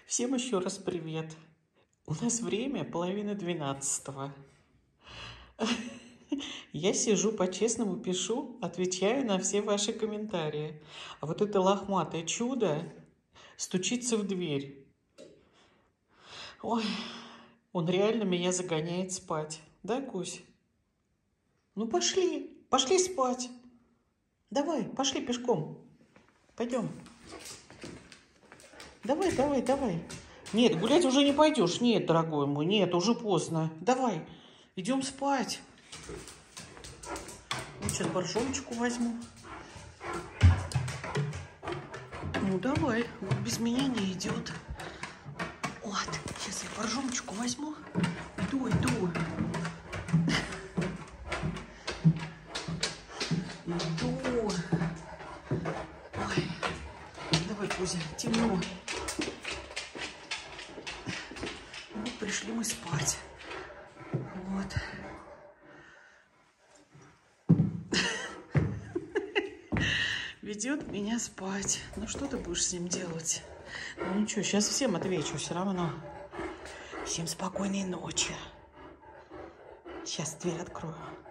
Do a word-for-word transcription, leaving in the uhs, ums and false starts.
Всем еще раз привет. У нас время половина двенадцатого. Я сижу, по-честному пишу, отвечаю на все ваши комментарии. А вот это лохматое чудо стучится в дверь. Ой, он реально меня загоняет спать. Да, Кусь? Ну пошли, пошли спать. Давай, пошли пешком. Пойдем. Давай, давай, давай. Нет, гулять уже не пойдешь. Нет, дорогой мой, нет, уже поздно. Давай, идем спать. Вот сейчас боржомочку возьму. Ну, давай, вот без меня не идет. Вот, сейчас я боржомочку возьму. Иду, иду. Иду. Ой, давай, Кузя, темно. Вот, пришли мы спать. Вот. Ведет меня спать. Ну, что ты будешь с ним делать? Ну, ничего, сейчас всем отвечу все равно. Всем спокойной ночи. Сейчас дверь открою.